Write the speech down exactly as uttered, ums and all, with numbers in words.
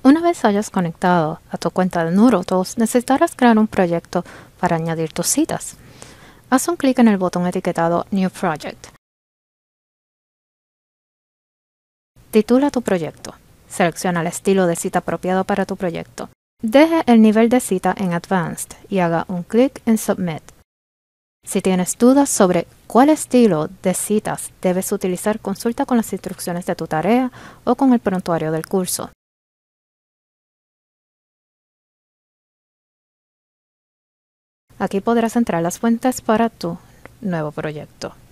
Una vez hayas conectado a tu cuenta de Noodle-Toast, necesitarás crear un proyecto para añadir tus citas. Haz un clic en el botón etiquetado New Project. Titula tu proyecto. Selecciona el estilo de cita apropiado para tu proyecto. Deje el nivel de cita en Advanced y haga un clic en Submit. Si tienes dudas sobre cuál estilo de citas debes utilizar, consulta con las instrucciones de tu tarea o con el prontuario del curso. Aquí podrás entrar las fuentes para tu nuevo proyecto.